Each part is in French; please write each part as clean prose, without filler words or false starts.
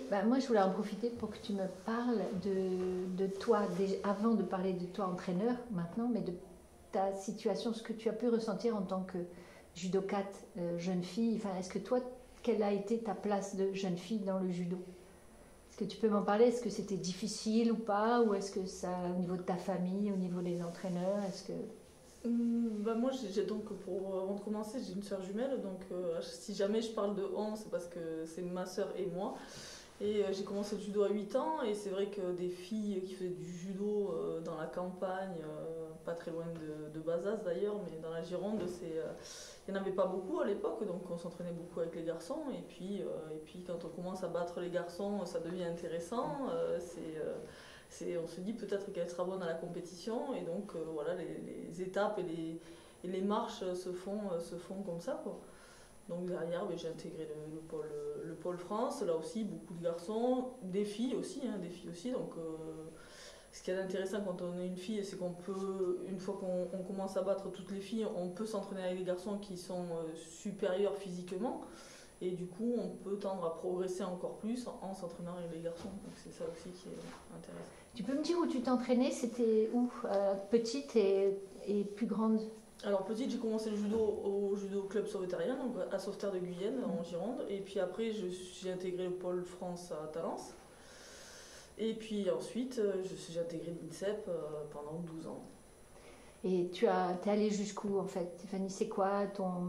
bah, moi je voulais en profiter pour que tu me parles de toi, avant de parler de toi entraîneur maintenant, mais de ta situation, ce que tu as pu ressentir en tant que judokate jeune fille. Enfin, est-ce que toi, quelle a été ta place de jeune fille dans le judo? Est-ce que tu peux m'en parler? Est-ce que c'était difficile ou pas? Ou est-ce que ça, au niveau de ta famille, au niveau des entraîneurs, est-ce que... Bah moi, donc avant de commencer, j'ai une sœur jumelle, donc si jamais je parle de on, c'est parce que c'est ma sœur et moi. Et j'ai commencé le judo à 8 ans, et c'est vrai que des filles qui faisaient du judo dans la campagne, pas très loin de Bazas d'ailleurs, mais dans la Gironde, il n'y en avait pas beaucoup à l'époque, donc on s'entraînait beaucoup avec les garçons, et puis quand on commence à battre les garçons, ça devient intéressant, on se dit peut-être qu'elle sera bonne à la compétition, et donc voilà, les étapes et les marches se font comme ça, quoi. Donc derrière, j'ai intégré le pôle France, là aussi beaucoup de garçons, des filles aussi. Donc ce qui est intéressant quand on est une fille, c'est qu'on peut, une fois qu'on commence à battre toutes les filles, on peut s'entraîner avec des garçons qui sont supérieurs physiquement. Et du coup, on peut tendre à progresser encore plus en s'entraînant avec les garçons. Donc c'est ça aussi qui est intéressant. Tu peux me dire où tu t'entraînais? C'était où? Petite et plus grande? Alors petite, j'ai commencé le judo au judo club sauveterrien, donc à Sauveterre de Guyenne, en Gironde. Et puis après, j'ai intégré le pôle France à Talence. Et puis ensuite, j'ai intégré l'INSEP pendant 12 ans. Et t'es allée jusqu'où en fait? Fanny, c'est quoi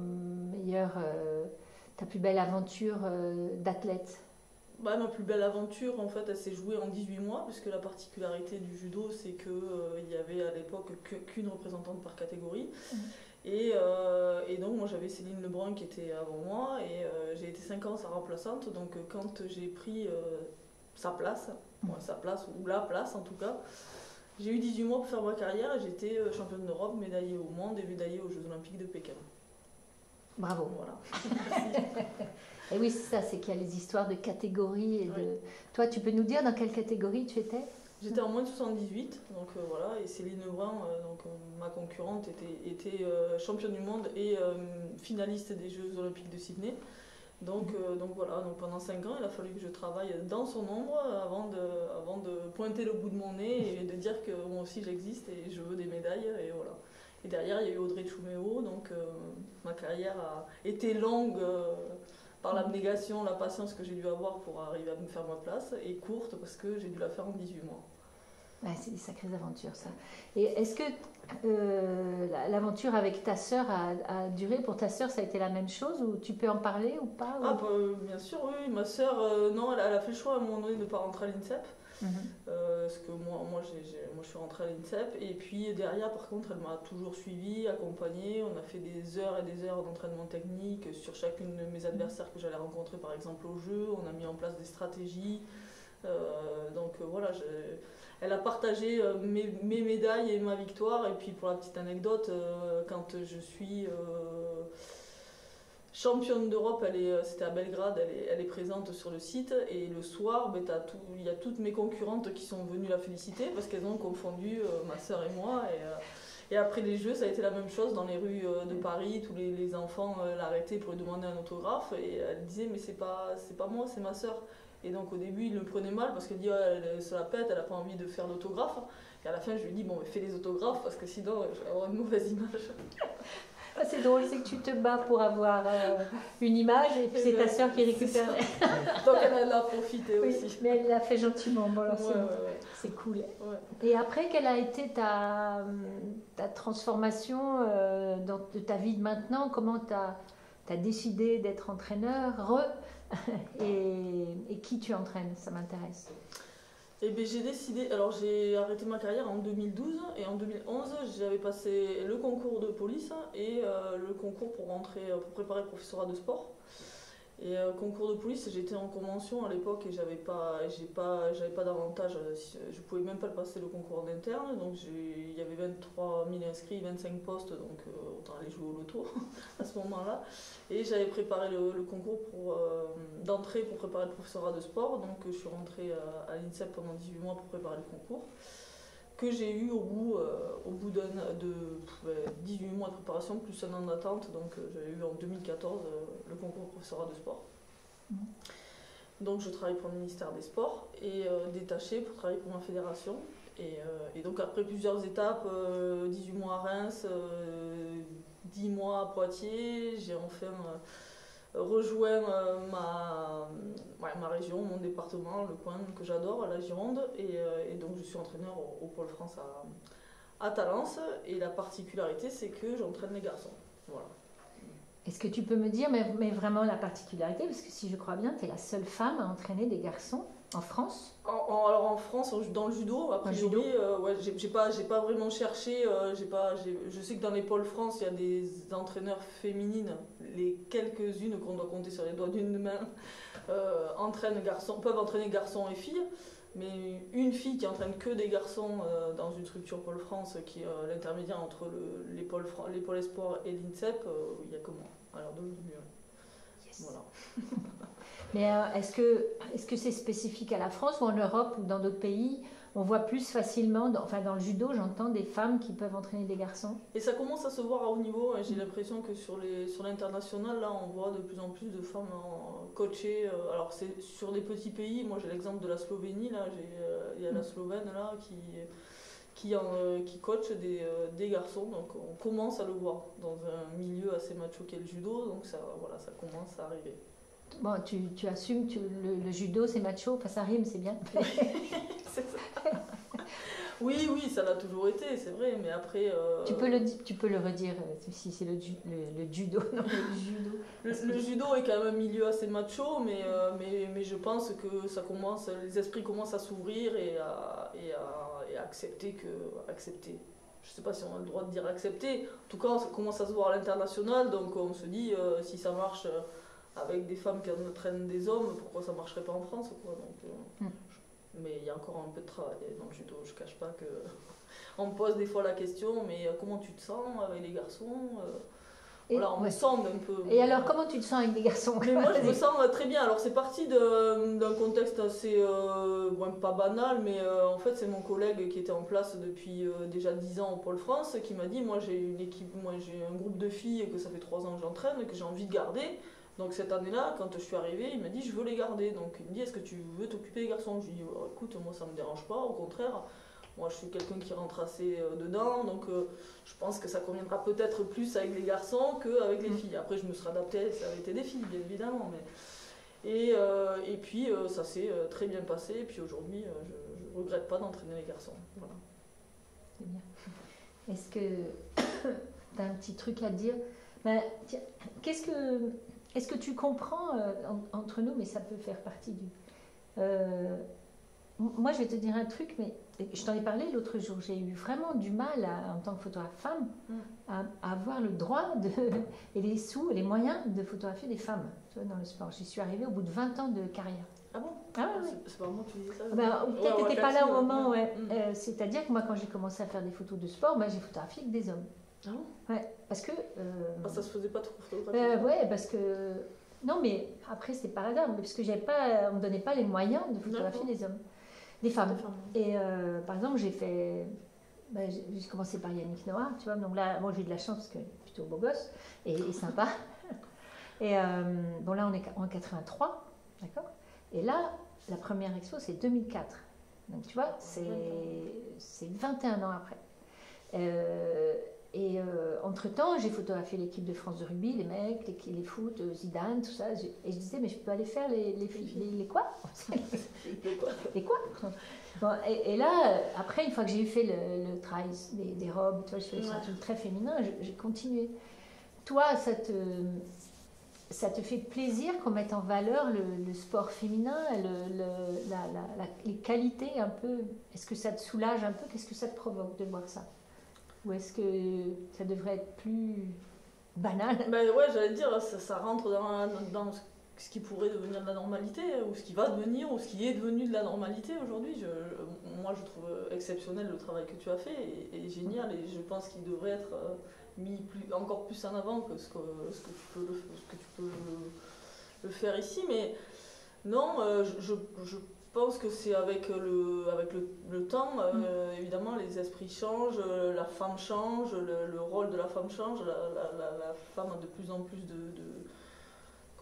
ta plus belle aventure d'athlète? Bah, ma plus belle aventure, en fait, elle s'est jouée en 18 mois, puisque la particularité du judo, c'est qu'il y avait à l'époque qu'une représentante par catégorie. Et donc, moi, j'avais Céline Lebrun qui était avant moi, et j'ai été 5 ans sa remplaçante. Donc, quand j'ai pris sa place, ou la place en tout cas, j'ai eu 18 mois pour faire ma carrière, et j'étais championne d'Europe, médaillée au monde et médaillée aux Jeux Olympiques de Pékin. Bravo. Voilà. Et oui, c'est ça, c'est qu'il y a les histoires de catégories. Oui. Toi, tu peux nous dire dans quelle catégorie tu étais? J'étais en moins de 78, donc voilà, et Céline Lebrun, ma concurrente, était championne du monde et finaliste des Jeux Olympiques de Sydney. Donc voilà, donc pendant 5 ans, il a fallu que je travaille dans son ombre avant de pointer le bout de mon nez et de dire que moi aussi j'existe et je veux des médailles, et voilà. Et derrière, il y a eu Audrey Tchouméo, donc ma carrière a été longue par l'abnégation, la patience que j'ai dû avoir pour arriver à me faire ma place, et courte parce que j'ai dû la faire en 18 mois. Ouais, c'est des sacrées aventures, ça. Et est-ce que l'aventure avec ta sœur a duré? Pour ta sœur, ça a été la même chose, ou tu peux en parler ou pas? Ah, bah, bien sûr, oui. Ma sœur, non, elle a fait le choix à un moment donné de ne pas rentrer à l'INSEP. Parce que moi, je suis rentrée à l'INSEP, et puis derrière, par contre, elle m'a toujours suivie, accompagnée. On a fait des heures et des heures d'entraînement technique sur chacune de mes adversaires que j'allais rencontrer, par exemple au jeu. On a mis en place des stratégies. Donc voilà, elle a partagé mes médailles et ma victoire. Et puis pour la petite anecdote, quand je suis championne d'Europe, c'était à Belgrade, elle est présente sur le site, et le soir, il y a toutes mes concurrentes qui sont venues la féliciter parce qu'elles ont confondu ma sœur et moi. Et après les Jeux, ça a été la même chose dans les rues de Paris. Tous les enfants l'arrêtaient pour lui demander un autographe, et elle disait mais c'est pas moi, c'est ma sœur. Et donc au début, il me prenait mal parce qu'elle dit elle se la pète, elle n'a pas envie de faire d'autographe. Et à la fin, je lui dis bon, mais fais les autographes parce que sinon, je vais avoir une mauvaise image. C'est drôle, c'est que tu te bats pour avoir une image, et puis c'est ta sœur qui récupère. Donc elle en a profité aussi. Oui, mais elle l'a fait gentiment. Bon, alors ouais. C'est cool. Ouais. Et après, quelle a été ta transformation de ta vie de maintenant? Comment tu as décidé d'être entraîneur et qui tu entraînes? Ça m'intéresse. Et bien j'ai décidé, alors j'ai arrêté ma carrière en 2012, et en 2011 j'avais passé le concours de police et le concours pour préparer le professorat de sport. Et concours de police, j'étais en convention à l'époque et j'avais pas d'avantage, je pouvais même pas le passer le concours en interne, donc il y avait 23 000 inscrits, 25 postes, donc autant aller jouer au loto à ce moment-là. Et j'avais préparé le concours d'entrée pour préparer le professorat de sport, donc je suis rentrée à l'INSEP pendant 18 mois pour préparer le concours, que j'ai eu au bout de 18 mois de préparation plus un an d'attente. Donc j'avais eu en 2014 le concours professorat de sport. Donc je travaille pour le ministère des Sports et détachée pour travailler pour ma fédération. Et donc après plusieurs étapes, 18 mois à Reims, 10 mois à Poitiers, j'ai enfin rejoint ma région, mon département, le coin que j'adore, la Gironde. Et donc je suis entraîneur au Pôle France à Talence. Et la particularité, c'est que j'entraîne les garçons. Voilà. Est-ce que tu peux me dire, mais vraiment la particularité, parce que si je crois bien, tu es la seule femme à entraîner des garçons en France? Alors en France, dans le judo, a priori, ouais, j'ai pas vraiment cherché. Je sais que dans les pôles France, il y a des entraîneurs féminines, les quelques-unes qu'on doit compter sur les doigts d'une main, peuvent entraîner garçons et filles. Mais une fille qui entraîne que des garçons dans une structure Pôle France, qui est l'intermédiaire entre les pôles espoirs et l'INSEP, il n'y a que moi. Alors d'aujourd'hui, Yes. voilà. Mais est-ce que c'est spécifique à la France ou en Europe ou dans d'autres pays? On voit plus facilement, dans le judo, j'entends des femmes qui peuvent entraîner des garçons. Et ça commence à se voir à haut niveau. J'ai l'impression que sur l'international, là, on voit de plus en plus de femmes coachées. Alors c'est sur des petits pays. Moi, j'ai l'exemple de la Slovénie. Là, il y a la Slovène là qui coach des garçons. Donc on commence à le voir dans un milieu assez macho qu'est le judo. Donc ça commence à arriver. Bon, tu assumes que le judo c'est macho, enfin ça rime, c'est bien. C'est ça. Oui, ça l'a toujours été, c'est vrai, mais après... Tu peux le redire, si c'est le judo, non, le judo. Le judo est quand même un milieu assez macho, mais je pense que les esprits commencent à s'ouvrir et à accepter je ne sais pas si on a le droit de dire accepter, en tout cas ça commence à se voir à l'international, donc on se dit si ça marche avec des femmes qui entraînent des hommes, pourquoi ça ne marcherait pas en France, quoi. Donc, mais il y a encore un peu de travail dans le judo, je ne cache pas que on me pose des fois la question, mais comment tu te sens avec les garçons? Voilà, on me sonde un peu. Et alors, comment tu te sens avec des garçons? Mais moi, je me sens très bien. Alors, c'est parti d'un contexte assez, pas banal, mais en fait, c'est mon collègue qui était en place depuis déjà 10 ans au Pôle France qui m'a dit, moi, j'ai un groupe de filles que ça fait 3 ans que j'entraîne, que j'ai envie de garder. Donc cette année-là, quand je suis arrivée, il m'a dit je veux les garder. Donc il me dit est-ce que tu veux t'occuper des garçons? Je lui dis écoute, moi ça me dérange pas, au contraire. Moi je suis quelqu'un qui rentre assez dedans, donc je pense que ça conviendra peut-être plus avec les garçons qu'avec les filles. Après je me serais adaptée, ça avait été des filles bien évidemment. Et puis ça s'est très bien passé, et puis aujourd'hui je ne regrette pas d'entraîner les garçons. Voilà. C'est bien. Est-ce que tu as un petit truc à dire? Tiens, est-ce que tu comprends entre nous, mais ça peut faire partie du... moi, je vais te dire un truc, mais je t'en ai parlé l'autre jour. J'ai eu vraiment du mal, en tant que photographe femme, à avoir le droit et les sous et les moyens de photographier des femmes, tu vois, dans le sport. J'y suis arrivée au bout de 20 ans de carrière. Ah bon? Oui. C'est pas moi qui disais ça? Peut-être que tu n'étais pas là au moment, ouais. C'est-à-dire que moi, quand j'ai commencé à faire des photos de sport, j'ai photographié que des hommes. Ah bon? Ouais, parce que... ça se faisait pas trop photographier? Ouais, parce que... Non, mais après, c'est par hasard, parce que on ne me donnait pas les moyens de photographier des hommes, des femmes. Et par exemple, j'ai commencé par Yannick Noah, tu vois, donc là, moi j'ai eu de la chance parce que plutôt beau gosse et sympa. Et bon, là, on est en 83, d'accord? Et là, la première expo, c'est 2004. Donc, tu vois, c'est 21 ans après. Entre-temps, j'ai photographié l'équipe de France de rugby, les mecs, les foot, Zidane, tout ça. Et je disais, mais je peux aller faire les quoi? Les quoi? Bon, et là, après, une fois que j'ai fait le travail des robes, tu vois, je fais un truc très féminin, j'ai continué. Toi, ça te fait plaisir qu'on mette en valeur le sport féminin, les qualités un peu? Est-ce que ça te soulage un peu? Qu'est-ce que ça te provoque de voir ça? Ou est-ce que ça devrait être plus banal? Ouais, j'allais dire, ça rentre dans ce qui pourrait devenir de la normalité, ou ce qui va devenir, ou ce qui est devenu de la normalité aujourd'hui. Moi, je trouve exceptionnel le travail que tu as fait, et génial, et je pense qu'il devrait être mis encore plus en avant que ce que tu peux le faire ici. Mais non, je pense que c'est avec le temps, évidemment, les esprits changent, la femme change, le rôle de la femme change, la femme a de plus en plus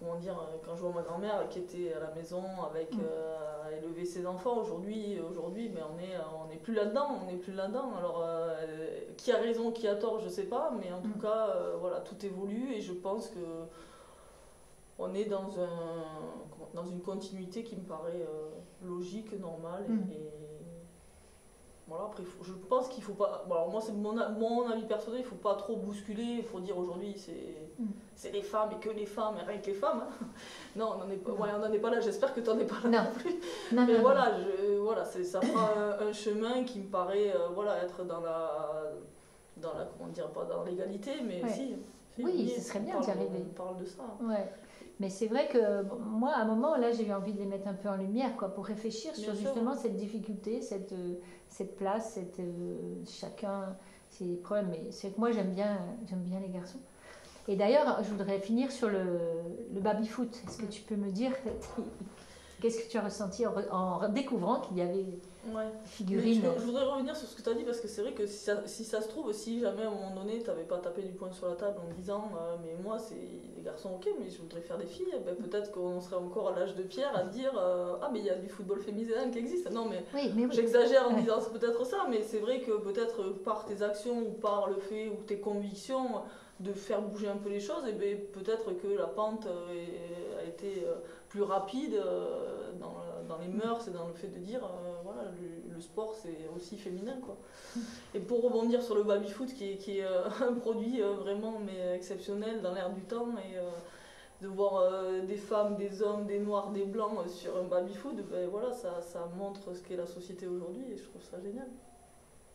comment dire, quand je vois ma grand-mère qui était à la maison avec à élever ses enfants, aujourd'hui, mais on n'est plus là-dedans, Alors, qui a raison, qui a tort, je sais pas, mais en tout cas, voilà, tout évolue et je pense que on est dans une continuité qui me paraît logique, normale et voilà, après, je pense qu'il faut pas. Bon, alors moi, c'est mon avis personnel, il faut pas trop bousculer. Il faut dire aujourd'hui, c'est les femmes et que les femmes, et rien que les femmes. Hein. Non, on n'en est pas là. J'espère que tu n'en es pas là non plus. Non, mais voilà, ça prend un chemin qui me paraît être dans la comment dire, pas dans l'égalité, mais si. Oui, ce serait bien d'y arriver. On parle de ça. Ouais. Mais c'est vrai que moi, à un moment, là, j'ai eu envie de les mettre un peu en lumière, quoi, pour réfléchir sur justement cette difficulté, cette place, chacun ses problèmes. Mais c'est que moi, j'aime bien les garçons. Et d'ailleurs, je voudrais finir sur le baby-foot. Est-ce que tu peux me dire qu'est-ce que tu as ressenti en découvrant qu'il y avait figurines? Je voudrais revenir sur ce que tu as dit, parce que c'est vrai que si ça se trouve, si jamais à un moment donné, tu n'avais pas tapé du poing sur la table en disant mais moi, c'est les garçons, ok, mais je voudrais faire des filles, ben, peut-être qu'on serait encore à l'âge de pierre à dire ah, mais il y a du football féminin qui existe. Non, mais, j'exagère en disant c'est peut-être ça, mais c'est vrai que peut-être par tes actions ou par le fait ou tes convictions de faire bouger un peu les choses, et ben, peut-être que la pente a été plus rapide dans les mœurs et dans le fait de dire voilà, le sport c'est aussi féminin, quoi. Et pour rebondir sur le baby-foot qui est un produit vraiment exceptionnel dans l'air du temps, et de voir des femmes, des hommes, des noirs, des blancs sur un baby-foot, ben, voilà, ça montre ce qu'est la société aujourd'hui et je trouve ça génial.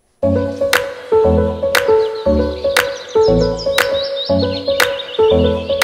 Thank you.